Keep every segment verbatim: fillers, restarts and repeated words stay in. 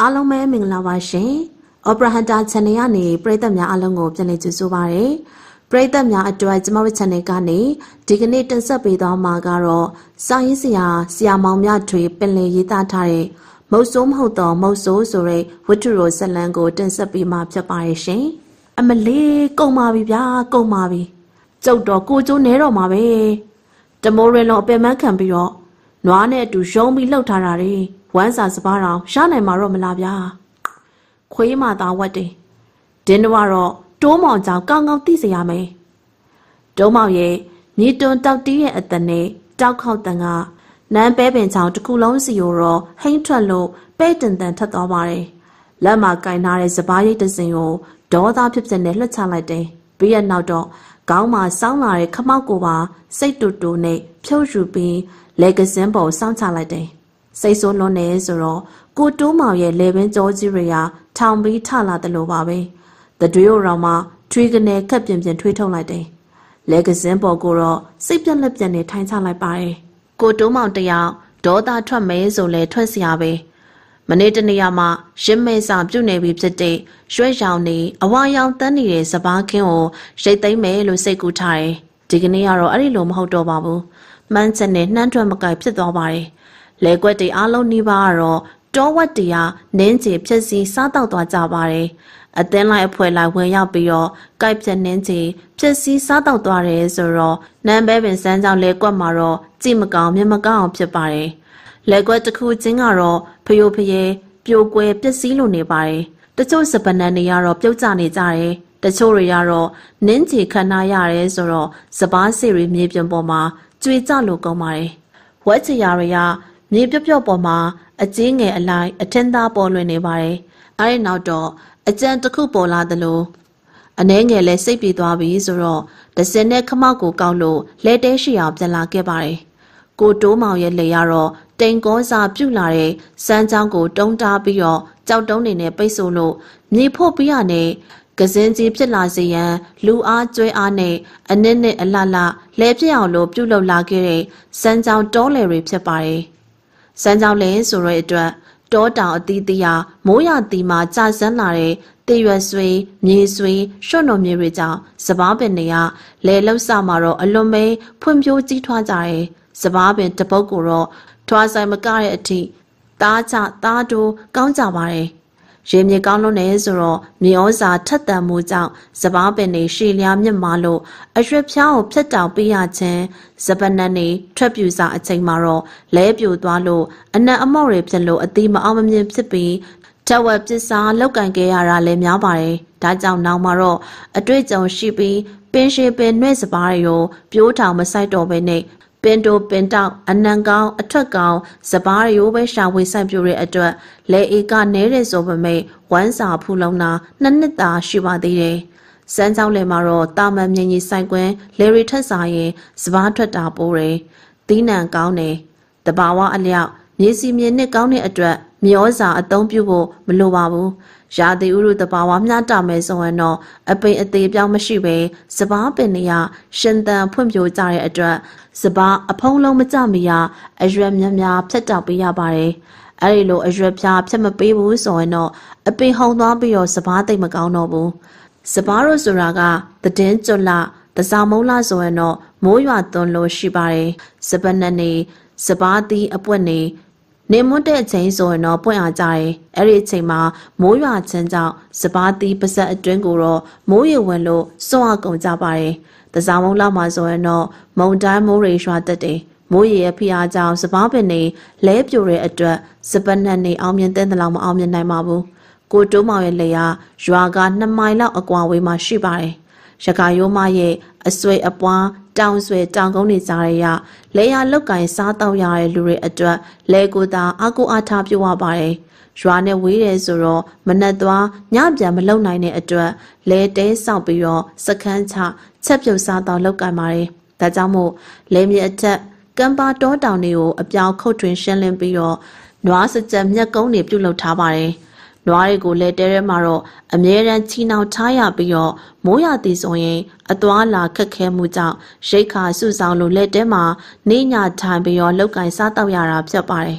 အားလုံးပဲမင်္ဂလာပါရှင်။ Opera Hunter Channel ကနေပရိသတ်များအားလုံးကိုပြန်လည်ကြိုဆိုပါရစေ။ပရိသတ်များအတွက်ကျမတို့ Channel ကနေဒီကနေ့တင်ဆက်ပေးသွားမှာကတော့စာရေးဆရာဆရာမောင်မြထွေပင်လယ်ရေးသားထားတဲ့မုတ်ဆိုးမဟုတ်တော့မုတ်ဆိုးဆိုတဲ့ဝတ္ထုတော်ဇာတ်လမ်းကိုတင်ဆက်ပေးမှာဖြစ်ပါရဲ့ရှင်။အမလေးကုန်ပါပြီဗျာကုန်ပါပြီ။ကျုပ်တော့ကိုကျိုးနေတော့မှာပဲ။တမိုးရင်လုံးအပင်မခံပြီးတော့နွားနဲ့အတူရုံးပြီးလှုပ်ထားတာတွေဝမ်းစာစပါးတော်ရနိုင်မှာတော့မလားဗျာခွေးမသားဝတ်တယ်ဒင်းတော့တိုးမောင်ကြောင့်ကောင်းကောင်းသိစေရမယ်တုံးမောင်ရဲ့မြေတွန်တောက်တီးရဲ့အတန်နဲ့တောက်ခေါက်တန်ကနန်းပဲပင်ချောင်းတစ်ခုလုံးစီကိုတော့ဟိမ့်ထွက်လို့ပဲ့တန်တန်ထက်သွားပါတယ်လက်မှာကင်ထားတဲ့စပားရိတ်တစင်ကိုဒေါသဖြစ်ဖြစ်နဲ့လှက်ချလိုက်တယ်ပြီးရနောက်တော့ခေါင်းမှာစောင်းလာတဲ့ခမောက်ကိုပါစိတ်တူတူနဲ့ဖြုတ်ယူပြီးလက်ကစင်းပေါ်စောင်းချလိုက်တယ်စိတ်ဆိုးလွန်းနေဆိုတော့ကိုတိုးမောင်ရဲ့လေပင်ကြောကြီးတွေကထောင်ပြီးထလာတယ်လို့ပါပဲတတွေးရောင်မှထွေးကနေခက်ပြင်းပြင်းထွေးထုတ်လိုက်တယ်လက်ကစင်းပေါ်ကိုတော့စိတ်ပြက်လက်ပြက်နဲ့ထိုင်ချလိုက်ပါတယ်ကိုတိုးမောင်တယောက်ဒေါသထွက်မဲဆိုလဲထွက်เสียပဲမနေ့တနေ့မှရင်းမဲစာပြုတ်နေပြီဖြစ်တဲ့ရွှဲရောင်နေအဝါရောင်တန်းနေတဲ့စပားခင်းကိုရိတ်သိမ်းမယ်လို့စိတ်ကူးထားတယ်ဒီကနေ့ကတော့အဲ့ဒီလိုမဟုတ်တော့ပါဘူးမှန်းချက်နဲ့နှမ်းထွက်မကိုက်ဖြစ်သွားပါတယ်လေကွက်တွေအားလုံးနှီးပါတော့တောဝတ်တရားနင်းချေဖြက်စီစားတောက်သွားကြပါတယ်အသင်းလိုက်အဖွဲလိုက်ဝင်ရောက်ပြီးတော့ကိုက်ပြက်နင်းချေဖြက်စီစားတောက်သွားတယ်ဆိုတော့နန်းပဲပင်စမ်းကြောင်လေကွက်မှာတော့ကြည့်မကောင်းမျက်မကောင်းအောင်ဖြစ်ပါတယ်လေကွက်တစ်ခုချင်းကတော့ဖယိုဖယဲပြိုကွဲပျက်စီးလို့နေပါတယ်တချို့စပနန်တွေကတော့ပြုတ်ကျနေကြတယ်တချို့တွေကတော့နင်းချေခဏရတယ်ဆိုတော့စပားစီရီမြေပြင်ပေါ်မှာကျွေကြလို့ကောင်းပါတယ်ဝက်ချရာတွေကမြေပြော့ပြော့ပေါ်မှာအကျင်းငယ်အလိုက်အထင်းသားပေါ်လွင်နေပါတယ်။အဲဒီနောက်တော့အကြံတစ်ခုပေါ်လာသလိုအနှဲငယ်လဲစိတ်ပြေသွားပြီဆိုတော့ဒစင်နဲ့ခမောက်ကိုကောက်လို့လဲတဲရှိအောင်ပြန်လာခဲ့ပါတယ်။ကိုတိုးမောင်ရဲ့လေရတော့တိန်ကောစာပြုတ်လာတဲ့စမ်းချောင်းကိုတုံးတားပြီးတော့ကြောက်တုံးနေနဲ့ပိတ်ဆို့လို့မြေဖို့ပြီးရနဲ့ကစင်းကြီးဖြစ်လာစေရန်လူအားကျွဲအားနဲ့အနစ်နဲ့အလှလှလဲပြစ်အောင်လို့ပြုတ်လောက်လာခဲ့တဲ့စမ်းချောင်းတောလေတွေဖြစ်ပါတယ်။စမ်းကြောင်းလဲဆိုတဲ့အတွက်တောတောင်အသီးသီးဟာမိုးရတီမှာကြာစန်းလာတဲ့တရွက်ဆွေမြေဆွေရွှွတ်တော်မြေတွေကြောင့်စပားပင်တွေကလဲလောက်စမှာတော့အလွန်ပဲဖွံ့ဖြိုးကြီးထွားကြတယ်စပားပင်တပုတ်ကိုတော့ထွားဆိုင်မကတဲ့အထိသားချသားတိုးကောင်းကြပါတယ်ရေမြေကောင်းလွန်းနေဆိုတော့မြေဩဇာထက်သန်မှုကြောင့်စပားပင်တွေရှည်လျားမြင့်မာလို့အရွက်ဖြားကိုဖြတ်တောက်ပေးရခြင်းစပနတ်တွေထွက်ပြူစာအချိန်မှာတော့လဲပြိုသွားလို့အနံ့အမော့တွေဖြစ်လို့အသီးမအောင်မမြင်ဖြစ်ပြီးထက်ဝက်ပစ်စားလောက်ကင်ခဲ့ရတာလည်းများပါတယ်ဒါကြောင့်နောက်မှာတော့အတွေ့အကြုံရှိပြီးပင်ရှည်ပင်နှဲ့စပားတွေကိုပြိုးထောင်မဆိုင်တော့ဘဲနဲ့ပင်တိုပင်တောက်အနံကောင်းအထက်ကောင်းစပားရိုးပဲရှာဝေဆိုင်ပြိုတဲ့အတွက်လဲဧကနဲတဲ့ဆိုပေမဲ့ဝမ်းစာဖူးလုံးနာနှစ်နှစ်သာရှိပါသေးတယ်စမ်းကြောင်းလေမှာတော့တာမန်မြင်ကြီးဆိုင်ကွင်းလေရီထက်စာရင်စပားထွက်တာပိုးတယ်သီးနှံကောင်းတယ်တဘာဝအလျောက်မြေစီမြေနှစ်ကောင်းတဲ့အတွက်မျောစာအသုံးပြုဖို့မလိုပါဘူးရာသီဥတုတဘာဝမျှတမယ်ဆိုရင်တော့အပိန်အသေးပြောင်းမရှိပဲစပားပင်တွေကရှင်သန်ဖွံ့ဖြိုးကြတဲ့အတွက်စပားအဖုံးလုံးမကြမီရအရွက်များများဖြတ်တောက်ပေးရပါတယ်အဲဒီလိုအရွက်ဖြားဖြတ်မပေးဘူးဆိုရင်တော့အပင်ဟုန်သွားပြီးတော့စပားသိမ့်မကောင်းတော့ဘူးစပားတို့ဆိုတာကတည်င်းကျွလတစားမုံလာဆိုရင်တော့မိုးရွာသွန်းလို့ရှိပါတယ်စပနတ်နေစပားသီးအပွက်နေနေမွတ်တဲ့အချိန်ဆိုရင်တော့ပွင့်အားကြတယ်အဲ့ဒီအချိန်မှာမိုးရွာခြင်းကြောင့်စပားသီးပါဇက်အတွင်းကိုတော့မိုးရေဝင်လို့စွန့်အကုန်ကြပါတယ်တစားမုံလောက်မှာဆိုရင်တော့မုံတိုင်းမိုးရေရွာတတ်တယ်မိုးရေရဲ့ဖိအားကြောင့်စပားပင်တွေလဲပြိုတဲ့အတွက်စပနတ်နေအောင်မြင်တဲ့လောက်မအောင်မြင်နိုင်ပါဘူးကိုတိုးမောင်ရဲ့လေယာရွာကနှစ်မိုင်လောက်အကွာဝေးမှာရှိပါတယ်ရခါရိုးမရဲ့အဆွေအပွားတောင်ဆွေတောင်ကုန်းနေကြရရလေယာလောက်ကင်စားတော့ရတဲ့လူတွေအတွက်လဲကိုသာအကူအားထားပြုတ်ရပါတယ်ရွာနဲ့ဝေးတယ်ဆိုတော့မနက်သွားညပြန်မလုံနိုင်တဲ့အတွက်လဲတဲဆောက်ပြီးတော့စခန်းချချက်ပြုတ်စားတော့လောက်ကင်ပါတယ်ဒါကြောင့်မို့လဲမြေအထက်ကံပါတောတောင်တွေကိုအပြောင်ခုတ်ထွင်ရှင်းလင်းပြီးတော့နွားစကြက်မြက်ကုန်းတွေပြုတ်လုပ်ထားပါတယ်နွားတွေကိုလဲတဲထဲမှာတော့အမြဲတမ်းချီနှောင်ထားရပြီးတော့မိုးရသည်ဆိုရင်အသွားလာခက်ခဲမှုကြောင့်ရိတ်ခါစုဆောင်လို့လဲတဲမှာနေညထိုင်ပြီးတော့လောက်ကင်စားတော့ရတာဖြစ်ပါတယ်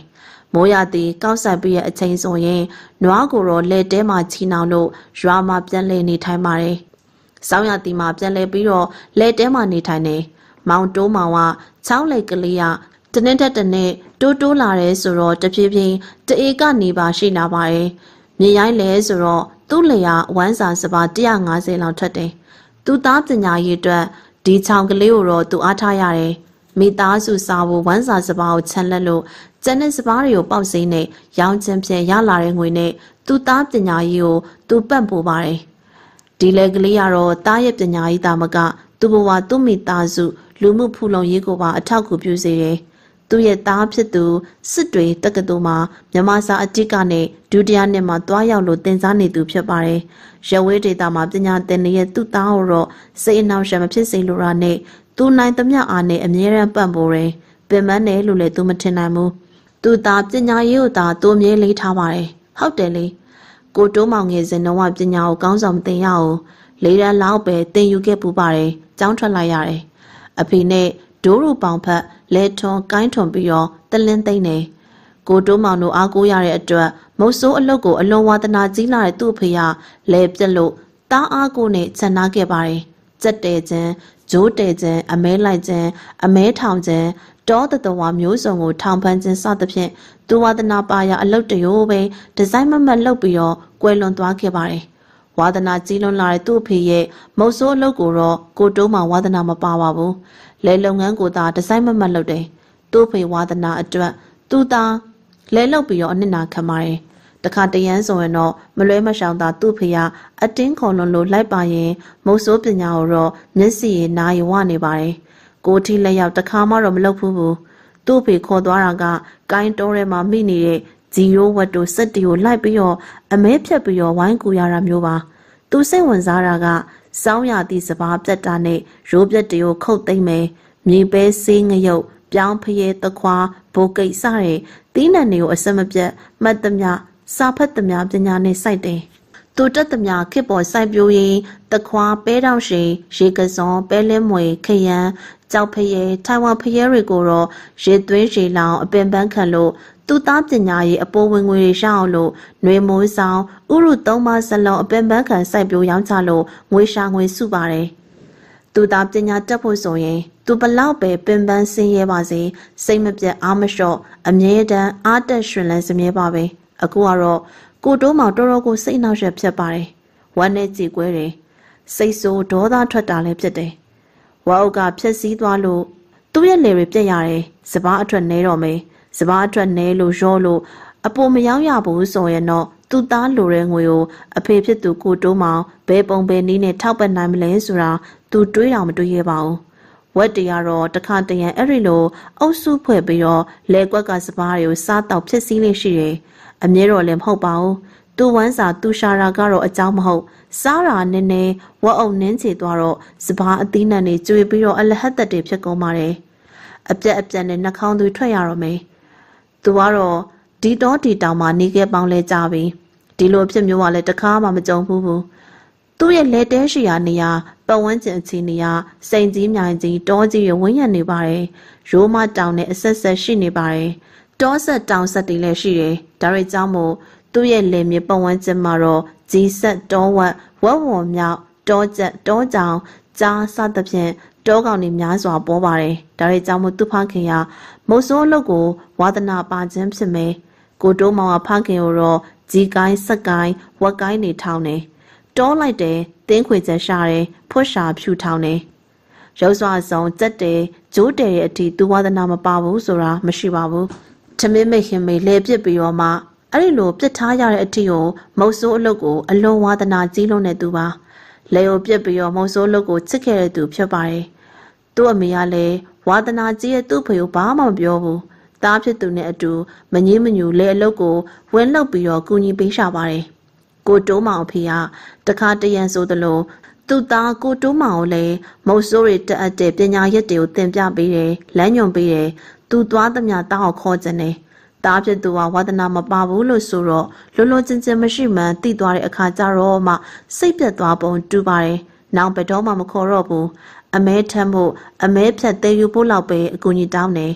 မိုးရသည်ကောက်ဆက်ပြီးရဲ့အချိန်ဆိုရင်နွားကိုတော့လက်တဲမှာချီနှောင်လို့ရွာမှာပြန်လည်နေထိုင်ပါတယ်။ဆောင်းရသည်မှာပြန်လည်ပြီးတော့လက်တဲမှာနေထိုင်နေမောင်တိုးမောင်ကချောင်းလိုက်ကလေးကတနေ့တက်တနေ့တိုးတိုးလာတယ်ဆိုတော့တဖြည်းဖြည်းတအေကနေပါရှိလာပါတယ်။မြေရိုင်းလဲဆိုတော့သူ့လေယာဝမ်းစာစပါone hundred fiftyလောက်ထွက်တယ်။သူသားပညာရေးအတွက်ဒီချောင်းကလေးကိုတော့သူအားထားရတယ်။မိသားစုစားဖို့ဝမ်းစာစပါကိုချန်လက်လို့ကျန်တဲ့စပါးတွေကိုပေါက်စိမ်းနဲ့ရောင်းချင်းပြန်ရလာတဲ့ငွေနဲ့သူသားပညာရေးကိုသူပံ့ပိုးပါတယ်။ဒီလေကလေးကတော့သားရဲ့ပညာရေးတာမကသူ့ဘဝသူ့မိသားစုလူမှုဖူလုံရေးကိုပါအထောက်အကူပြုစေတယ်။သူ့ရဲ့သားဖြစ်သူစစ်တွေတက္ကသိုလ်မှာမြန်မာစာအတိကနဲ့ဒုတိယနှစ်မှာတွားရောက်လို့သင်ကြားနေသူဖြစ်ပါတယ်။ရဝေးဒေတာမှာပညာသင်နေတဲ့သူ့သားကိုတော့စိတ်အနှောင့်အယှက်မဖြစ်စေလိုတာနဲ့သူနိုင်သမျှအားနဲ့အမြဲတမ်းပံ့ပိုးတယ်။ပင်မနဲ့လို့လည်းသူမထင်နိုင်ဘူး။သူသားပညာရေးကိုသာသူအမြဲလေးထားပါတယ်။ဟုတ်တယ်လေ။ကိုတိုးမောင်ငယ်စဉ်တော့ပညာကိုကောင်းဆောင်မသင်ရအောင်လေးရန်လောက်ပဲသင်ယူခဲ့ပူပါတယ်။ကျောင်းထွက်လိုက်ရတယ်။အဖေနဲ့ဒိုးရူပေါင်ဖက်လဲထွန်ကိုင်းထွန်ပြီးတော့တလင်းသိမ့်နေကိုတိုးမောင်တို့အားကိုးရတဲ့အတွက်မုတ်ဆိုးအလုတ်ကိုအလွန်ဝါသနာကြီးလာတဲ့သူ့အဖေကလဲပြက်လို့တားအားကိုနဲ့ချန်နာခဲ့ပါတယ်ကြက်တဲခြင်းဂျိုးတဲခြင်းအမဲလိုက်ခြင်းအမဲထောင်ခြင်းတောတတဝါမျိုးစုံကိုထောင်ပန်းခြင်းစသဖြင့်သူဝါသနာပါရအလုတ်တရိုးပဲဒီဇိုင်းမမတ်လုပ်ပြီးတော့ကွယ်လွန်သွားခဲ့ပါတယ်ဝါသနာကြီးလွန်လာတဲ့သူ့အဖေရဲ့မုတ်ဆိုးအလုတ်ကိုတော့ကိုတိုးမောင်ဝါသနာမပါပါဘူးလဲလုပ်ငန်းကိုသာဒီဇိုင်းမမတ်လုပ်တယ်သူ့ဖေဝါသနာအတွက်သူသားလဲလုပ်ပြီးတော့အနစ်နာခံပါတယ်တခါတရမ်းဆိုရင်တော့မလွဲမရှောင်သာသူ့ဖေကအတင်းခုံလုံးလို့လိုက်ပါရင်မုတ်ဆိုးပညာကိုတော့မျက်စိရနားရဝနေပါတယ်ကိုထီလက်ရောက်တခါမှတော့မလုပ်ဘူးဘူးသူ့ဖေခေါ်သွားတာကကိုင်းတောထဲမှာမိနေတဲ့ဂျီရိုဝတ်တို့စက်တီကိုလိုက်ပြီးတော့အမဲဖြတ်ပြီးတော့ဝိုင်းကူရတာမျိုးပါသူစိတ်ဝင်စားတာကစောင်းရသည့်စပါးပြတ်တာနဲ့ရိုးပြတ်တွေကိုခုတ်သိမ့်မယ်မြေပဲဆေးငရုတ်ပြောင်းဖျဲတခွာဘိုကိတ်စတဲ့သီးနှံတွေကိုအစမပြတ်မှတ်သမျှစာဖတ်သမျှပညာနဲ့စိုက်တယ်သူတက်သမျှခေတ်ပေါ်စိုက်ပျိုးရေးတခွာပဲတောင်ရှိရေကစုံပဲလင်းမွေခရမ်းကြောက်ဖျဲထိုင်ဝမ်ဖျဲတွေကိုတော့ရေသွင်းရေလောင်အပင်ပန်းခံလို့သူသားပညာရေးအပေါ်ဝင်ငွေရအောင်လို့ຫນွေမိုးဆောင်ဥရုသုံးပါးစလုံးအပင်ပန်းခံစိုက်ပျိုးရောင်းချလို့ငွေရှာငွေစုပါတယ်သူသားပညာတက်ဖို့ဆိုရင်သူဘလောက်ပဲပင်ပန်းဆင်းရဲပါစေစိတ်မပြတ်အားမလျှော့အမြဲတမ်းအားတက်ရှင်လန်းစမြဲပါပဲအခုကတော့ကိုတိုးမောင်တော်တော်ကိုစိတ်နှောက်ယှက်ဖြစ်ပါတယ်ဝမ်းနဲ့ကြည်ကွဲတယ်စိတ်ဆိုးဒေါသထွက်တာလည်းဖြစ်တယ်ဝါအုပ်ကဖြက်စီးသွားလို့သူ့ရဲ့လေတွေပြက်ရတယ်စပားအထွက်နဲတော့မယ်စပားအထွက်နဲလို့ရောလို့အပေါ်မရောက်ရဘူးဆိုရင်တော့သူ့သားလိုတဲ့ငွေကိုအဖေဖြစ်သူကိုတိုးမောင်ဘဲပုံဘဲနီးနဲ့ထောက်ပံ့နိုင်မလဲဆိုတာသူတွေးတော်မတွေးရပါဘူးဝက်တရားတော့တခါတရံအဲ့ဒီလိုအုပ်စုဖွဲ့ပြီးတော့လဲကွက်ကစပားတွေကိုစားတော့ဖြစ်စည်းလေးရှိတယ်အမြဲတော့လည်းမဟုတ်ပါဘူးသူဝမ်းစာသူရှာတာကတော့အကြောင်းမဟုတ်စားတာနည်းနည်းဝက်အုပ်နင်းချေသွားတော့စပားအသီးနှံတွေကျွေပြီးတော့အလဟတ်သက်တွေဖြစ်ကုန်ပါတယ်အပြက်အပြက်နဲ့နှာခေါင်းသွေးထွက်ရတော့မယ်သူကတော့ဒီတော့ဒီတောင်မှနေခဲ့ပေါင်းလဲကြပြီဒီလိုဖြစ်မျိုးကလည်းတခါမှမကြုံဘူးဘူးသူ့ရဲ့လက်တဲရှိရာနေရာပတ်ဝန်းကျင်အခြေအနေရာစိန်ကြီးမြိုင်ကြီးတောကြီးရဝန်းရံနေပါတယ်ရိုးမတောင်နဲ့အဆက်ဆက်ရှိနေပါတယ်တောဆက်တောင်ဆက်တွေလည်းရှိတယ်ဒါတွေကြောင့်မို့သူ့ရဲ့လယ်မြေပတ်ဝန်းကျင်မှာတော့ကြီးဆက်တောဝက်ဝက်ဝွန်မြောက်တောကျက်တောကြောင်ကြားစသဖြင့်တောကောင်တွေများစွာပေါ်ပါတယ်ဒါတွေကြောင့်မို့သူဖခင်ကမုတ်ဆိုးအလုပ်ကိုဝါသနာပါခြင်းဖြစ်မယ်ကိုတိုးမောင်ကဖခင်ကိုတော့ကြီးကိုင်းဆက်ကိုင်းဝက်ကိုင်းနေထောင်းတယ်တောလိုက်တယ်တင်းခွေချက်ရှာတယ်ဖွတ်ရှာဖြူထောင်းတယ်ရုပ်စွာဆောင်ကြက်တယ်ဂျိုးတယ်ရဲ့အထိသူဝါသနာမပါဘူးဆိုတာမရှိပါဘူးထမင်းမိတ်ခင်မိတ်လဲပစ်ပြီးတော့မှအဲ့ဒီလိုပြစ်ထားရတဲ့အထိကိုမုတ်ဆိုးအလုပ်ကိုအလွန်ဝါသနာကြီးလုံးတဲ့သူပါလေကိုပြစ်ပြီးတော့မုတ်ဆိုးအလုပ်ကိုချစ်ခဲ့တဲ့သူဖြစ်ပါတယ်သူ့အမေကလည်းဝါသနာကြီးရဲ့သူ့ဖေကိုဘာမှမပြောဘူးသားဖြစ်သူနဲ့အတူမငြင်းမညူလေအလုပ်ကိုဝင်းလောက်ပြီးတော့ကူညီပေးရှာပါတယ်ကိုတိုးမောင်အဖေကတခါတရံဆိုသလိုသူ့သားကိုတိုးမောင်ကိုလည်းမုတ်ဆိုးတွေတက်အပ်တဲ့ပညာရက်တွေကိုသင်ပြပေးတယ်လမ်းညွှန်ပေးတယ်သူသွားသမျှတောင်းခေါ်ခြင်းနဲ့သားဖြစ်သူကဝါသနာမပါဘူးလို့ဆိုတော့လွန်လွန်ချင်းချင်းမရှိမှန်းသိသွားတဲ့အခါကျတော့မှစိတ်ပြတ်သွားပုံတူပါတယ်နောင်ဘယ်တော့မှမခေါ်တော့ဘူးအမဲထမ်းဖို့အမဲဖြတ်သေးယူဖို့လောက်ပဲအကူအညီတောင်းတယ်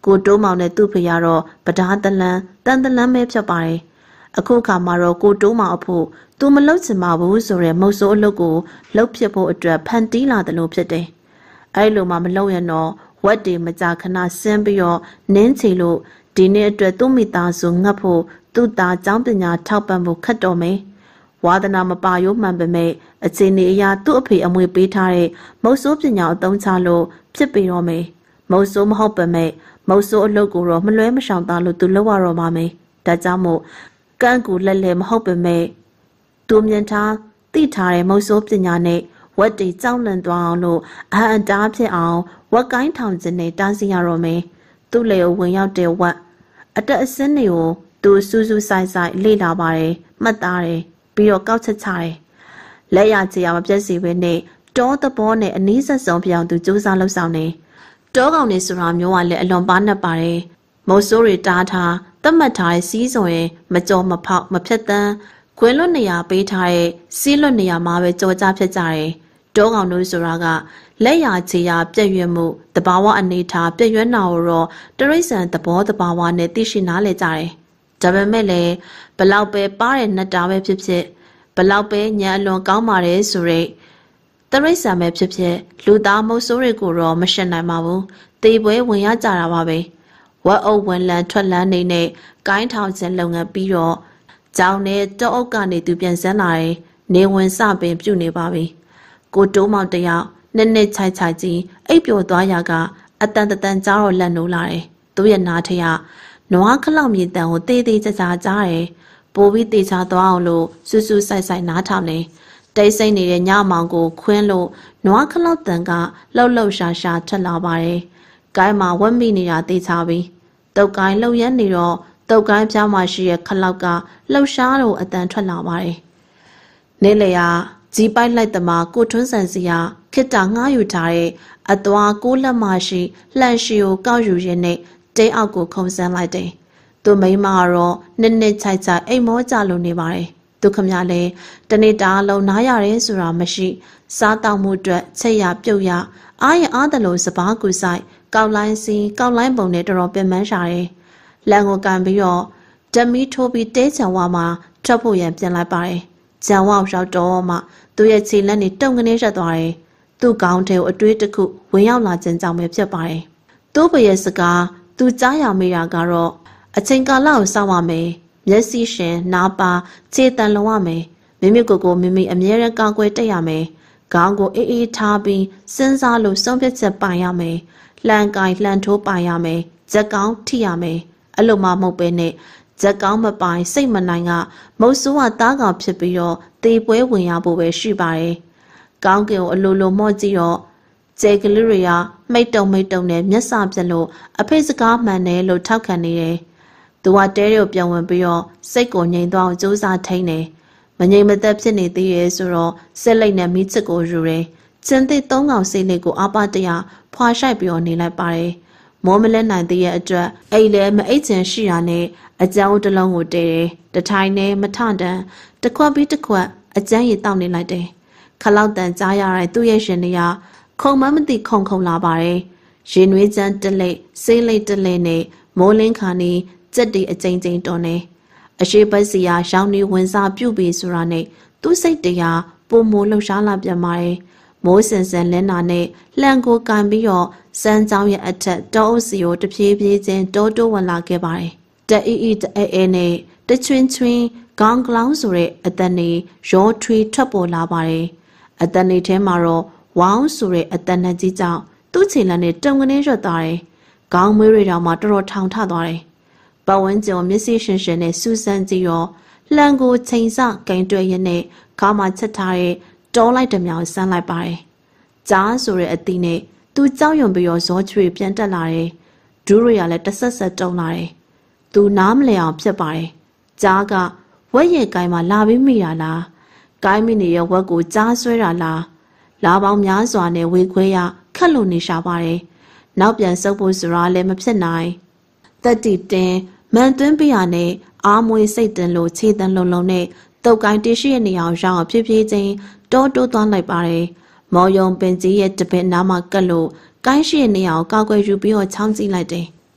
ကိုတိုးမောင်နဲ့သူ့ဖေကတော့ပဓာတလန်တန်တလန်ပဲဖြစ်ပါတယ်အခုခါမှာတော့ကိုတိုးမောင်အဖို့သူမလုပ်ချင်ပါဘူးဆိုတဲ့မုတ်ဆိုးအလုပ်ကိုလုပ်ဖြစ်ဖို့အတွက်ဖန်တီးလာတယ်လို့ဖြစ်တယ်အဲ့လိုမှမလုပ်ရင်တော့ဝက်တွေမကြခဏဆင်းပြီးတော့နင်းချီလို့ဒီနေ့အတွက်သူ့မိသားစုငတ်ဖို့သူ့သားကျောင်းပညာထောက်ပံ့ဖို့ခက်တော်မယ်ဝါသနာမပါရိုးမှန်ပေမဲ့အခြေအနေအရာသူ့အဖေအမွေပေးထားတဲ့မုတ်ဆိုးပညာအသုံးချလို့ဖြစ်ပေတော့မယ်မုတ်ဆိုးမဟုတ်ပေမဲ့မုတ်ဆိုးအလုပ်ကိုတော့မလွဲမရှောင်သားလို့သူလုပ်ရတော့မှာမယ်ဒါကြောင့်မို့ကန့်ကူလက်လဲမဟုတ်ပေမဲ့သူမြင်ထားသိထားတဲ့မုတ်ဆိုးပညာနဲ့ဝက်တွေကြောက်လန့်သွားအောင်လို့အဟံအတားဖြစ်အောင်ဝက်ကိုင်းထောင်ခြင်းနဲ့တားဆီးရတော့မယ်သူ့လေကိုဝင်ရောက်တဲ့ဝက်အတက်အစင်းတွေကိုသူစူးစူးဆိုင်ဆိုင်လေ့လာပါတယ်မှတ်သားတယ်ပြီးတော့ကောက်ချက်ချတယ်လက်ရချေရမပြည့်စီပဲနဲ့တောသဘောနဲ့အနည်းဆက်ဆုံးပြောင်းသူစူးစမ်းလှုပ်ဆောင်နေတောကောင်နေဆိုတာမျိုးကလည်းအလွန်ပါနှက်ပါတယ်မိုးဆိုးတွေတားထားတတ်မှတ်ထားတဲ့စီးစုံရင်မကြော်မဖောက်မဖြတ်တန်းခွင်းလွတ်နေရာပေးထားတဲ့စီးလွတ်နေရာမှာပဲကြော်ကြဖြစ်ကြတယ်တောကောင်တို့ဆိုတာကလက်ရချေရပြည့်ရွံ့မှုတဘာဝအနေထားပြည့်ရွံ့တာကိုတော့တရိษံသဘောတဘာဝနဲ့သိရှိနားလည်ကြတယ်ဒါပေမဲ့လည်းဘလောက်ပဲပါးတဲ့နှက်တာပဲဖြစ်ဖြစ်ဘလောက်ပဲညံအလွန်ကောင်းပါတယ်ဆိုရဲတရိษံပဲဖြစ်ဖြစ်လူသားမုတ်ဆိုးတွေကိုတော့မရှင်းနိုင်ပါဘူးတေပွဲဝင်ရကြတာပါပဲဝက်အုပ်ဝင်လန်ထွက်လန်းနေနဲ့ကိုင်းထောင်ခြင်းလုပ်ငန်းပြီးတော့ကြောင်နဲ့တောအုပ်ကနေသူပြန်ဆန်းလာတယ်နေဝင်စပင်ပြုတ်နေပါပြီကိုတိုးမောင်တယောက်နဲ့နဲ့ချိုက်ချိုက်ကြီးအိပ်ပျော်သွားရာကအတန်တန်ကြားတော့လက်နိုးလာတယ်သူ့ရဲ့နားထရနွားခလောက်မြေတန်ကိုတေးသေးကြကြကြားတယ်ပိုပြီးတေချာသွားအောင်လို့စူးစူးဆိုင်ဆိုင်နားထောင်နေတိတ်ဆိတ်နေတဲ့ညမောင်ကိုခွင်းလို့နွားခလောက်တန်ကလှုပ်လှုပ်ရှားရှားထွက်လာပါတယ်ကိုင်းမှာဝက်မိနေတာတေချာပြီးတုတ်ကိုင်းလှုပ်ရမ်းနေတော့တုတ်ကိုင်းပြားမှာရှိတဲ့ခလောက်ကလှုပ်ရှားတော့အတန်ထွက်လာပါတယ်နေလေယာကြီးပိုက်လိုက်တမကိုထွန်းဆန်စီယာခိတ္တငှားယူထားတဲ့အသွားကိုလက်မရှိလှန်ရှီကိုကောက်ယူရင်းနဲ့တဲအောက်ကိုခုံစမ်းလိုက်တယ်သူမိမကတော့နှစ်နှစ်ချိုက်ချိုက်အိမ်မောကြလို့နေပါတယ်သူခမလည်းတနေ့တာလုံးနားရတယ်ဆိုတာမရှိစားတောက်မှုအတွက်ချက်ရပြုတ်ရအားရအားတယ်လို့စပားကူဆိုင်ကောက်လိုင်းစီကောက်လိုင်းပုံနဲ့တော်တော်ပင်ပန်းရှာတယ်လန်ကိုကန်ပြီးတော့ဓမီထိုးပြီးတဲချံဝါမှာထွက်ဖို့ရန်ပြင်လိုက်ပါတယ်ဂျန်ဝါရောက်တော့မှသူရဲ့ခြေလက်နဲ့တုံကနေရက်သွားတယ်သူ့ကောင်းထဲကိုအတွေးတစ်ခုဝင်ရောက်လာခြင်းကြောင့်ပဲဖြစ်ပါတယ်သူ့ဘရဲ့စကားသူကြားရမိတာကတော့အချိန်ကာလကိုစောင့်ရမယ်မျက်စိရှင်နားပါခြေတန်လုံးရမယ်မိမိကိုယ်ကိုမိမိအမြဲတမ်းကာကွယ်တက်ရမယ်ခေါင်းကိုအေးအေးထားပြီးစဉ်းစားလို့ဆုံးဖြတ်ချက်ပိုင်ရမယ်လှန်ကိုင်လှန်ထိုးပိုင်ရမယ်ဇက်ကောင်းထိရမယ်အဲ့လိုမှမဟုတ်ပဲနဲ့ဇက်ကောင်းမပိုင်စိတ်မနိုင်ကမုတ်ဆိုးကသားကောင်ဖြစ်ပြီးတော့တေပွဲဝင်ရဖို့ပဲရှိပါတယ်ကောင်းကင်ကိုအလိုလိုမော့ကြည့်တော့ကျဲကလေးတွေကမိတ်တုံမိတ်တုံနဲ့မျက်စာပြက်လို့အဖေစကားမှန်တယ်လို့ထောက်ခံနေတယ်သူကတဲတွေကိုပြန်ဝင်ပြီးတော့စိတ်ကိုငြိမ်သွားအောင်ကြိုးစားထိန်းတယ်မငြိမ်မသက်ဖြစ်နေသေးရဲ့ဆိုတော့စစ်လိုက်နဲ့မိချစ်ကိုယူတယ်ချင်းသိသုံးကောင်စိတ်လေးကိုအပတရဖွာရှိုက်ပြီးတော့နေလိုက်ပါတယ်မောမလဲနိုင်သေးရဲ့အတွက်အိတ်လည်းမအိတ်ချင်ရှိရနဲ့အကြောင်းတစ်လုံးကိုတဲတယ်တထိုင်နဲ့မထတန်တစ်ခွက်ပြီးတစ်ခွက်အကျန်းရည်တောက်နေလိုက်တယ်ခလောက်တန်ကြားရတဲ့သူ့ရဲ့ရှင်တွေကခုံမမသိခုံခုံလာပါတယ်ရင်နွေးချမ်းတလိပ်ဆေးလိပ်တလိပ်နဲ့မိုးလင်းခါနေစက်တီအကြိမ်ကြိမ်တော်နေအရှိပတ်စီယာရောင်နေဝင်စားပြုတ်ပြီးဆိုတာနဲ့သူ့စိတ်တရားပုံမိုးလှူရှားလာပြန်ပါတယ်မိုးစင်စင်လင်းနာနဲ့လှန်ကိုကန်ပြီးတော့စမ်းကြောင်းရဲ့အထက်တောအုပ်စီကိုတပြေးပြေးချင်းတိုးတိုးဝင်လာခဲ့ပါတယ်တအီအီတအဲအဲနဲ့တချွင်းချွင်းခေါင်းကလောင်းဆိုတဲ့အတန်နေရောထွေးထွက်ပေါ်လာပါတယ်အတန်နေထဲမှာတော့ဝေါင်းဆိုတဲ့အတန်နဲ့ကြီးကြောင့်သူ့ခြေလက်နဲ့တုံကနေရွတ်သွားတယ်ခေါင်းမွေးတွေတောင်မှတော်တော်ထောင်ထသွားတယ်ပဝန်းကျင်မျက်စိရှင်ရှင်နဲ့စူးစမ်းကြည့်ရောလှန်ကိုချိန်ဆကင်တွယ်ရင်းနဲ့ခေါင်းမှာချက်ထားတဲ့တောလိုက်တမြောင်ဆန်းလိုက်ပါတယ်ကြားဆိုတဲ့အသီးနဲ့သူကြောက်ရွံ့ပြီးတော့ဇောချွေပြန်တက်လာတယ်ဒူးရီကလည်းတဆက်ဆက်တုံလာတယ်သူနားမလည်အောင်ဖြစ်ပါတယ်ကြားကဝက်ရဲ့ကိုင်းမှာလာပြီးမိတာလားကိုင်းမိနေရဲ့ဝက်ကိုကြားဆွဲတာလားလာပေါင်းများစွာနဲ့ဝေခွဲရခက်လို့နေရှာပါတယ်နောက်ပြန်ဆုပ်ဖို့ဆိုတာလည်းမဖြစ်နိုင်တက်တီတင်မန်သွင်းပြရနဲ့အားမွေးစိတ်တင်လို့ခြေတန်လုံးလုံးနဲ့တုတ်ကိုင်းတရှိရဲ့နေအောင်ရောင်းဖြည်းဖြည်းချင်းတောတိုးသွားလိုက်ပါတယ်မော်ယုံပင်ကြီးရဲ့တပည့်နားမှာကတ်လို့ကိုင်းရှိရဲ့နေအောင်ကောက်ွယ်ယူပြီးတော့ချောင်းကြည့်လိုက်တယ်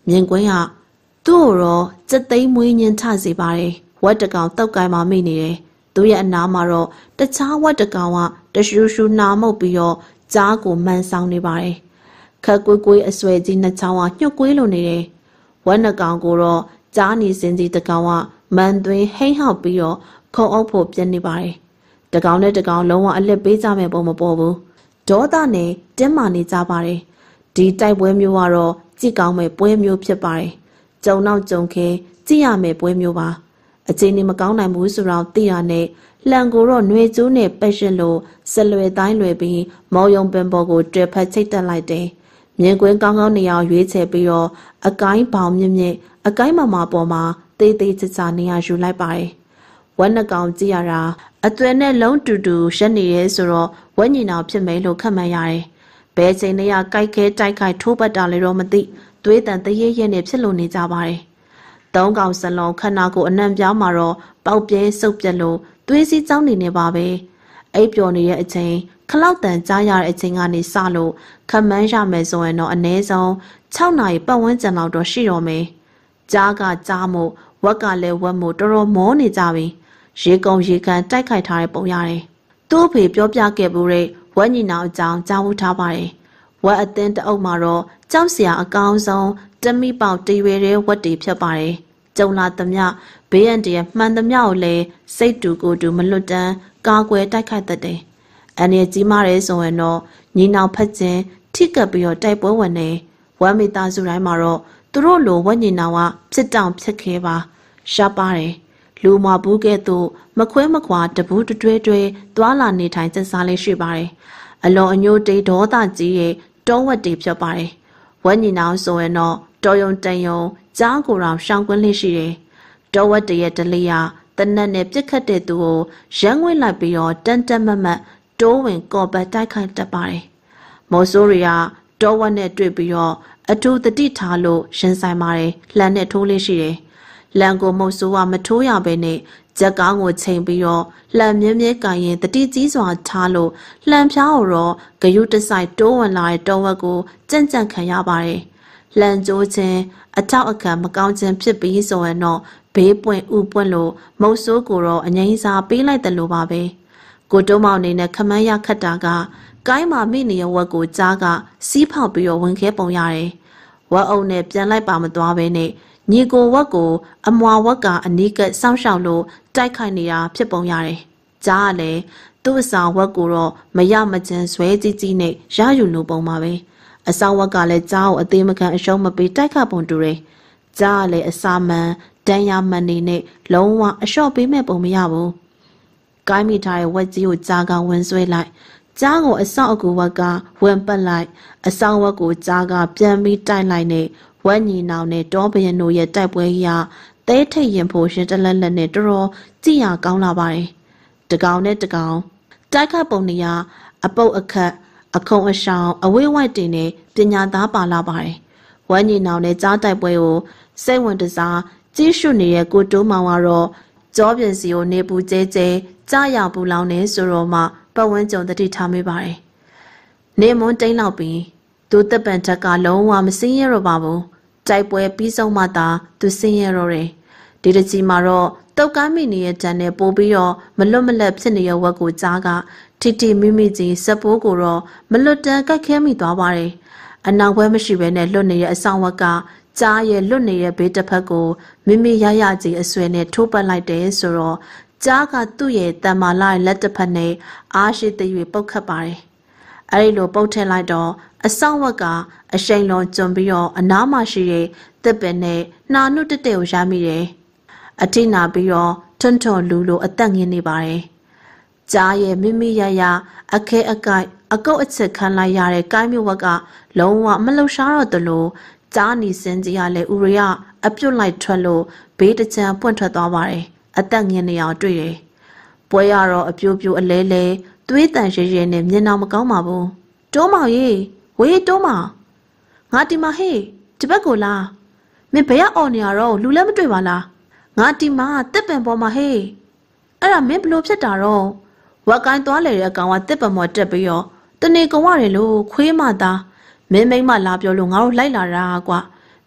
မြင်ကွင်းကသူ့ကိုတော့စက်သိမ်းမွေးညင်းထစေပါတယ်ဝက်တကောင်တောက်ကိုင်းမှမိနေတယ်သူ့ရဲ့အနားမှာတော့တခြားဝက်တကောင်ကတရှူရှူနာမှုတ်ပြီးတော့ကြားကိုမှန်ဆောင်နေပါတယ်ခက်ကွေးကွေးအဆွဲကြီးနှစ်ချောင်းကညှို့ကွေးလိုနေတယ်ဝက်နှစ်ကောင်ကိုတော့ကြားနေစင်းကြီးတကောင်ကမန်သွင်းဟိမ့်ဟောက်ပြီးတော့ခုံအုပ်ဖို့ပြင်းနေပါတယ်တကောင်နဲ့တကောင်လုံးဝအလစ်ပေးကြမဲ့ပုံမပေါ်ဘူးဒေါသနဲ့တင်းမာနေကြပါတယ်ဒီတိုက်ပွဲမျိုးကတော့ကြည့်ကောင်းမဲ့ပွဲမျိုးဖြစ်ပါတယ်ကြုံနောက်ကြုံခဲကြည့်ရမယ့်ပွဲမျိုးပါအချိန်နေမကောင်းနိုင်ဘူးဆိုတော့သိရနဲ့လှန်ကိုတော့ຫນွေကျိုးနဲ့ပက်ရှင်လို့ဆလွယ်တိုင်းလွယ်ပြီးမော်ယုံပင်ပေါ်ကိုတွဲဖက်ချိတ်တက်လိုက်တယ်မြင်ကွင်းကောင်းကောင်းနေအောင်ရွေးချယ်ပြီးတော့အကိုင်းပေါင်မြင့်မြင့်အကိုင်းမမပေါ်မှာတေးသေးချာချာနေရာယူလိုက်ပါတယ်ဝက်နှကောင်ကြည့်ရတာအသွဲနဲ့လုံးတူတူရက်နေရဲဆိုတော့ဝက်ညီနောင်ဖြစ်မယ်လို့ခန့်မှန်းရတယ်ဘဲချိန်နဲ့ကကြိုက်ခဲတိုက်ခိုက်ထိုးပတ်တာလေတော့မသိသွေးတန်တရေရဲနဲ့ဖြစ်လို့နေကြပါတယ်သုံးကောင်စလုံးခန္ဓာကိုယ်အနှံပြားမှာတော့ပေါက်ပြဲစုပ်ပြက်လို့သွေးစည်းကြောင်းနေနေပါပဲအိပ်ပျော်နေတဲ့အချိန်ခလောက်တန်ကြားရတဲ့အချိန်ကနေစလို့ခမန်းရမယ်ဆိုရင်တော့အနည်းဆုံး၆နာရီပတ်ဝန်းကျင်လောက်တော့ရှိတော့မယ်ကြားကကြားမို့ဝက်ကလည်းဝက်မို့တော်တော်မောနေကြပြီရေကုံရေကန်တိုက်ခိုက်ထားတဲ့ပုံရတယ်သူ့အဖေပြောပြခဲ့ဘူးတဲ့ဝက်ညီနောင်အကြောင်းကြားဝူထားပါတယ်ဝက်အသင်းတအုပ်မှာတော့ကြောက်စရာအကောင်းဆုံးတမိပေါက်တရွယ်တဲ့ဝက်တွေဖြစ်ပါတယ်ကြုံလာသမျှဘေးရန်တရမှန်သမျှကိုလည်းစိတ်တူကိုယ်တူမလွတ်တမ်းကာကွယ်တိုက်ခိုက်တတ်တယ်။အနေကြီးမားရဲဆိုရင်တော့ညီနောင်ဖက်ချင်းထိကပ်ပြီးတော့တိုက်ပွဲဝင်နေဝမ်းမိသားစုတိုင်းမှာတော့သူတို့လိုဝက်ညီနောင်ကဖြစ်တောင်ဖြစ်ခဲပါရှားပါတယ်လူမဘူးကဲ့သို့မခွဲမခွာတပူးတွဲတွဲသွားလာနေထိုင်စစားလေးရှိပါတယ်။အလွန်အညိုတေးဒေါသကြီးရဲ့တောဝက်တွေဖြစ်ပါတယ်။ဝက်ညီနောင်ဆိုရင်တော့တော်ယုံတန်ယုံကြားကိုယ်တော်ရှောင်းကွင်းလေးရှိတယ်။တောဝက်တရဲ့တလေးရတနက်နဲ့ပြစ်ခတ်တဲ့သူကိုရမ်းငွေ့လိုက်ပြီးတော့တန်တက်မမတ်တိုးဝင်ကော်ပတ်တိုက်ခိုက်တတ်ပါတယ်။မော်ဆိုးရီကတောဝက်နဲ့တွေ့ပြီးတော့အထူးတတိထားလို့ရင်ဆိုင်ပါတယ်။လှန်နဲ့ထိုးလေးရှိတယ်။လန်ကိုမုတ်ဆိုးကမထိုးရဘဲနဲ့ဂျက်ကောင်းကိုချိန်ပြီးတော့လှန်မြဲမြဲကန်ရင်တတိကြီးစွာထားလို့လှန်ဖြားကိုတော့ဂယုတဆိုင်တိုးဝင်လာတဲ့တောဝက်ကိုကြံ့ကြံ့ခံရပါတယ်။လှန်ကြိုးခြင်းအထောက်အခါမကောင်းခြင်းဖြစ်ပြီးဆိုရင်တော့ဘေးပွင့်ဥပွင့်လို့မုတ်ဆိုးကိုတော့အငိမ့်စာပေးလိုက်တယ်လို့ပါပဲကိုတုံးမောင်နေနဲ့ခမန်းရခတ်တာကကိုင်းမာမိနေရဝက်ကိုကြားကစီးဖောက်ပြီးတော့ဝင်ခဲပုံရတယ်ဝက်အုံနဲ့ပြန်လိုက်ပါမသွားပဲနဲ့ညီကိုဝက်ကိုအမွာဝက်ကအနီးကစောင့်ရှောက်လို့တိုက်ခိုက်နေတာဖြစ်ပုံရတယ်ကြားကလည်းသူ့အဆောင်ဝက်ကိုတော့မရမကျန်ဇွဲကြီးကြီးနဲ့ရယူလို့ပုံပါပဲအဆောင်ဝက်ကလည်းကြားကိုအသေးမခံအရှုံးမပေးတိုက်ခတ်ပုံတူတယ်ကြားကလည်းအစာမှန်တန်ရမှန်နေနဲ့လုံးဝအလျှော့ပေးမဲ့ပုံမရဘူးကိုင်းမိထားတဲ့ဝက်ကြီးကိုကြားကဝင်ဆွဲလိုက်ကြားကိုအဆောင်အကူဝက်ကဝင်ပတ်လိုက်အဆောင်ဝက်ကိုကြားကပြန်ပြီးတိုက်လိုက်နဲ့ဝက်ညီနောင်နဲ့တောဘရင်တို့ရဲ့တိုက်ပွဲကြီးဟာသဲထိတ်ရင်ဖို့ရှင်တလက်လက်နဲ့တော်တော်ကြည့်ရကောင်းလာပါတယ်တကောင်နဲ့တကောင်တိုက်ခတ်ပုံနေရအပုတ်အခတ်အခုံအဆောင်အဝေးဝိုက်တင်နဲ့ပညာသားပါလာပါတယ်ဝက်ညီနောင်နဲ့ကြားတိုက်ပွဲကိုစိတ်ဝင်တစားကြီးရှုနေတဲ့ကိုတိုးမောင်ကတော့ကြောပြင်စီကိုနေပူကျဲကျဲကြားရပူလောင်နေဆိုတော့မှပတ်ဝန်းကျင်တတိထားမိပါတယ်နေမွန်းတိန်လောက်ပြီးသူတပ်ပံထက်ကလုံးဝမစင်းရတော့ပါဘူးတိုက်ပွဲပြီးဆုံးမှသာသူစင်းရတော့တယ်ဒီတကြီးမှာတော့တုတ်ကမ်းမိနေတဲ့တန်နဲ့ပို့ပြီးတော့မလွတ်မလပ်ဖြစ်နေတဲ့ဝက်ကိုကြားကထိထိမိမိကြီးစပိုးကိုတော့မလွတ်တမ်းကတ်ခဲမိသွားပါတယ်အနောက်ဘက်မရှိဘဲနဲ့လွတ်နေတဲ့အဆောင်ဝက်ကကြားရဲ့လွတ်နေတဲ့ဘေးတစ်ဖက်ကိုမိမိရရကြီးအဆွဲနဲ့ထိုးပတ်လိုက်တယ်ဆိုတော့ကြားကသူ့ရဲ့တန်မာလာရဲ့လက်တစ်ဖက်နဲ့အားရှိသေး၍ပုတ်ခတ်ပါတယ်အဲဒီလိုပုတ်ထည့်လိုက်တော့အဆောင်ဝက်ကအရှိန်လုံးကျွံပြီးတော့အနားမှာရှိတဲ့တစ်ပင်နဲ့နှာနုတက်တဲ့ကိုရမိတယ်အထိနာပြီးတော့ထွန်းထွန်းလူလိုအသက်ငင်းနေပါတယ်ကြားရဲ့မိမိရရအခဲအကိုက်အကုတ်အချက်ခံလိုက်ရတဲ့ကိုင်းမြဝက်ကလုံးဝမလှုပ်ရှားတော့တလို့ကြားနီစင်ကြီးကလည်းဥရိယအပြုတ်လိုက်ထွက်လို့ဘေးတချမ်းပွင့်ထွက်သွားပါတယ်အသက်ငင်းနေအောင်တွေ့တယ်ပွဲရတော့အပြိုးပြိုးအလဲလဲသွေးတန်ရဲရဲနဲ့မျက်နှာမကောင်းပါဘူးတိုးမောင်ရေဝေးတိုးမောင်ငါဒီမှာဟေးဒီဘက်ကိုလာမင်းဘယ်ရအော်နေရတော့လူလည်းမတွေ့ပါလားငါဒီမှာတစ်ပင်ပေါ်မှာဟေးအဲ့ဒါမင်းဘလို့ဖြစ်တာတော့ဝက်ကိုင်းသွားလေတဲ့အကောင်ကတစ်ပင်ပေါ်တက်ပြီးတော့တနေကောင်ရတယ်လို့ခွေးမသားမင်းမိမလာပြောလို့ငါတို့လိုက်လာတာကွာမ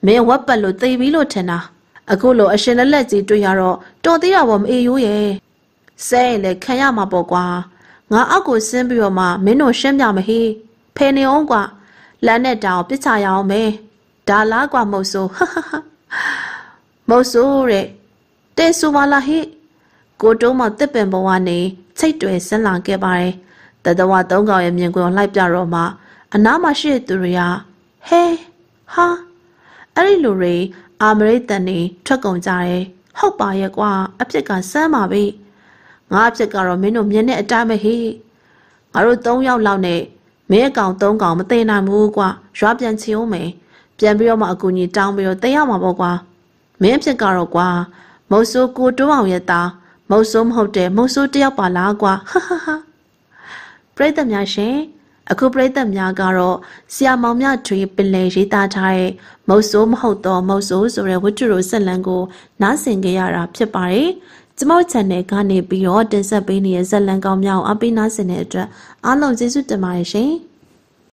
မင်းဝက်ပတ်လို့သိပြီးလို့ထင်တာအခုလိုအရှင်လက်လက်ကြီးတွေ့ရတော့တော်သေးတာပေါ့မအေးရိုးရဲ့ဆဲရင်လည်းခံရမှာပေါ့ကွာငါအောက်ကိုဆင်းပြီးတော့မှမင်းတို့ရှင်းပြမဟေးဖယ်နေအောင်ကွာလမ်းနဲ့တောင်ပြစ်ချရအောင်မယ်ဒါလားကွာမဟုတ်ဆိုဟာဟာဟာမဟုတ်ဆိုတဲ့တဲဆူပါလားဟိကိုတုံးမတစ်ပင်ဘဝနေချိတ်တွေဆင်းလာခဲ့ပါတယ်တတဝသုံးကောင်ရဲ့မြင်ကွင်းလိုက်ပြတော့မှအနားမှာရှိတဲ့သူတွေကဟဲဟာအဲ့ဒီလူတွေအာမရိတန်နေထွက်ကုန်ကြတယ်ဟုတ်ပါရဲ့ကွာအဖြစ်ကစမ်းပါပြီငါအဖြစ်ကတော့မင်းတို့မြင်တဲ့အတိုင်းပဲဟိငါတို့သုံးယောက်လောက်နဲ့မင်းအကောင်သုံးကောင်မသိနိုင်ဘူးကွာရွာပြန်ချင်အောင်မယ်ပြန်ပြီးတော့မှအကူကြီးတောင်းပြီးတော့သိရမှာပေါ့ကွာမင်းအဖြစ်ကတော့ကွာမုတ်ဆိုးကိုတိုးအောင်ရဲ့သားမုတ်ဆိုးမဟုတ်တဲ့မုတ်ဆိုးတယောက်ပါလားကွာဟာဟာဟာပရိသတ်များရှင်အခုပရိသတ်များကတော့ဆရာမောင်မြထွေပင်လေရေးသားထားတဲ့မုတ်ဆိုးမဟုတ်တော့မုတ်ဆိုးဆိုတဲ့ဝတ္ထုရိုဆက်လံကိုနားဆင်ကြရတာဖြစ်ပါတယ်ကျမတို့ channel ကနေပြီးတော့တင်ဆက်ပေးနေတဲ့ဇက်လံကောင်းများကိုအပိနားဆင်တဲ့အတွက်အားလုံးကျေးဇူးတင်ပါတယ်ရှင်